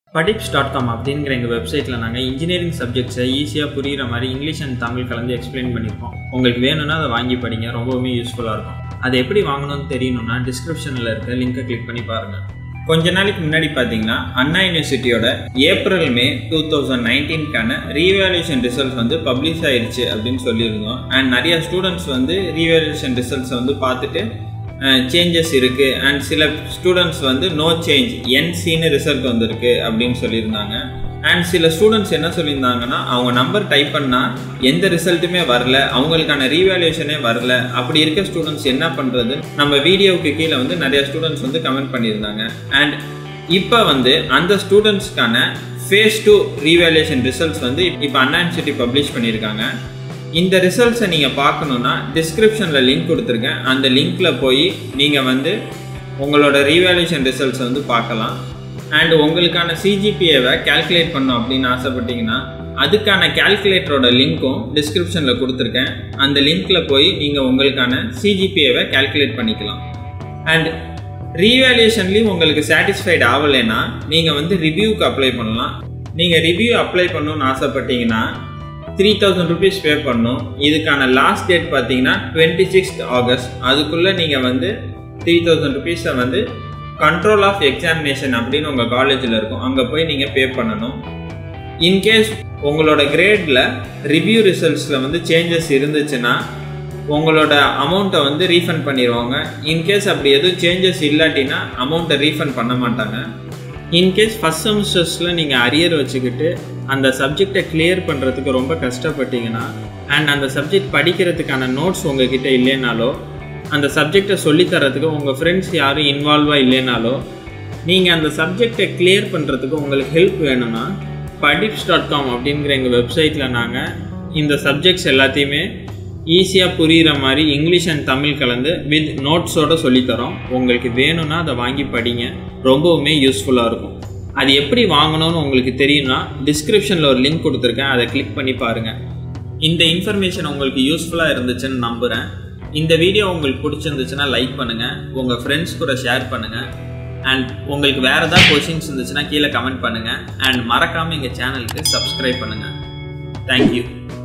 padeepz.com அப்படிங்கற எங்க வெப்சைட்ல நாங்க இன்ஜினியரிங் சப்ஜெக்ட்ஸை ஈஸியா புரியுற மாதிரி இங்கிலீஷ் அண்ட் தமிழ் கலந்து எக்ஸ்பிளைன் பண்ணிருக்கோம். உங்களுக்கு வேணும்னா அதை வாங்கி படிங்க, ரொம்பவே யூஸ்ஃபுல்லா இருக்கும். அதை எப்படி வாங்கணும்னு தெரியணும்னா டிஸ்கிரிப்ஷன்ல இருக்க லிங்கை கிளிக் பண்ணி பாருங்க. கொஞ்ச நாளைக்கு முன்னாடி பார்த்தீங்கன்னா அண்ணா யூனிவர்சிட்டியோட ஏப்ரல் மே 2019க்கான ரீவேல்யூஷன் ரிசல்ட்ஸ் வந்து பப்ளிஷ் ஆயிடுச்சு அப்படின்னு சொல்லியிருந்தோம். அண்ட் நிறைய ஸ்டூடெண்ட்ஸ் வந்து ரீவேல்யூஷன் ரிசல்ட்ஸை வந்து பார்த்துட்டு சேஞ்சஸ் இருக்குது அண்ட் சில ஸ்டூடெண்ட்ஸ் வந்து நோ சேஞ்ச் என்சின்னு ரிசல்ட் வந்திருக்கு அப்படின்னு சொல்லியிருந்தாங்க. அண்ட் சில ஸ்டூடெண்ட்ஸ் என்ன சொல்லியிருந்தாங்கன்னா அவங்க நம்பர் டைப் பண்ணால் எந்த ரிசல்ட்டுமே வரல, அவங்களுக்கான ரீவேல்யூஷனே வரல. அப்படி இருக்க ஸ்டூடெண்ட்ஸ் என்ன பண்ணுறது? நம்ம வீடியோவுக்கு கீழே வந்து நிறைய ஸ்டூடெண்ட்ஸ் வந்து கமெண்ட் பண்ணியிருந்தாங்க. அண்ட் இப்போ வந்து அந்த ஸ்டூடெண்ட்ஸ்க்கான ஃபேஸ் 2 ரீவேல்யூஷன் ரிசல்ட்ஸ் வந்து இப்போ அண்ணா யூனிவர்சிட்டி பப்ளிஷ் பண்ணியிருக்காங்க. இந்த ரிசல்ட்ஸை நீங்கள் பார்க்கணுன்னா டிஸ்கிரிப்ஷனில் லிங்க் கொடுத்துருக்கேன். அந்த லிங்க்கில் போய் நீங்கள் வந்து உங்களோட ரீவேல்யூஷன் ரிசல்ட்ஸை வந்து பார்க்கலாம். அண்ட் உங்களுக்கான சிஜிபிஏவை கேல்குலேட் பண்ணோம் அப்படின்னு ஆசைப்பட்டீங்கன்னா அதுக்கான கேல்குலேட்டரோட லிங்க்கும் டிஸ்கிரிப்ஷனில் கொடுத்துருக்கேன். அந்த லிங்க்கில் போய் நீங்கள் உங்களுக்கான சிஜிபிஏவை கேல்குலேட் பண்ணிக்கலாம். அண்ட் ரீவேல்யூஷன்லேயும் உங்களுக்கு சாட்டிஸ்ஃபைட் ஆகலைன்னா நீங்கள் வந்து ரிவ்யூக்கு அப்ளை பண்ணலாம். நீங்கள் ரிவ்யூ அப்ளை பண்ணணும்னு ஆசைப்பட்டீங்கன்னா 3000 rupees பே பண்ணணும். இதுக்கான லாஸ்ட் டேட் பார்த்தீங்கன்னா 26th ஆகஸ்ட். அதுக்குள்ளே நீங்கள் வந்து 3000 rupees வந்து கண்ட்ரோல் ஆஃப் எக்ஸாமினேஷன் அப்படின்னு உங்கள் காலேஜில் இருக்கும், அங்கே போய் நீங்கள் பே பண்ணணும். இன்கேஸ் உங்களோட கிரேடில் ரிவ்யூ ரிசல்ட்ஸில் வந்து சேஞ்சஸ் இருந்துச்சுன்னா உங்களோட அமௌண்ட்டை வந்து ரீஃபண்ட் பண்ணிடுவாங்க. இன்கேஸ் அப்படி எதுவும் சேஞ்சஸ் இல்லாட்டினா அமௌண்ட்டை ரீஃபண்ட் பண்ண மாட்டாங்க. இன்கேஸ் ஃபஸ்ட் செமஸ்டர்ஸில் நீங்கள் அரியர் வச்சுக்கிட்டு அந்த சப்ஜெக்டை கிளியர் பண்ணுறதுக்கு ரொம்ப கஷ்டப்பட்டீங்கன்னா அண்ட் அந்த சப்ஜெக்ட் படிக்கிறதுக்கான நோட்ஸ் உங்ககிட்ட இல்லைனாலோ அந்த சப்ஜெக்டை சொல்லித்தரத்துக்கு உங்கள் ஃப்ரெண்ட்ஸ் யாரும் இன்வால்வாக இல்லைனாலோ நீங்கள் அந்த சப்ஜெக்டை கிளியர் பண்ணுறதுக்கு உங்களுக்கு ஹெல்ப் வேணும்னா padeepz.com அப்படிங்கிற எங்கள் வெப்சைட்டில் நாங்கள் இந்த சப்ஜெக்ட்ஸ் எல்லாத்தையுமே ஈஸியாக புரிகிற மாதிரி இங்கிலீஷ் அண்ட் தமிழ் கலந்து வித் நோட்ஸோடு சொல்லித்தரோம். உங்களுக்கு வேணும்னா அதை வாங்கி படிங்க, ரொம்பவுமே யூஸ்ஃபுல்லாக இருக்கும். அது எப்படி வாங்கணும்னு உங்களுக்கு தெரியும்னா டிஸ்கிரிப்ஷனில் ஒரு லிங்க் கொடுத்துருக்கேன், அதை கிளிக் பண்ணி பாருங்கள். இந்த இன்ஃபர்மேஷன் உங்களுக்கு யூஸ்ஃபுல்லாக இருந்துச்சுன்னு நம்புகிறேன். இந்த வீடியோ உங்களுக்கு பிடிச்சிருந்துச்சுன்னா லைக் பண்ணுங்கள், உங்கள் ஃப்ரெண்ட்ஸ் கூட ஷேர் பண்ணுங்கள். அண்ட் உங்களுக்கு வேறு ஏதாவது கொஷின்ஸ் இருந்துச்சுன்னா கீழே கமெண்ட் பண்ணுங்கள். அண்ட் மறக்காமல் எங்கள் சேனலுக்கு சப்ஸ்கிரைப் பண்ணுங்கள். தேங்க்யூ.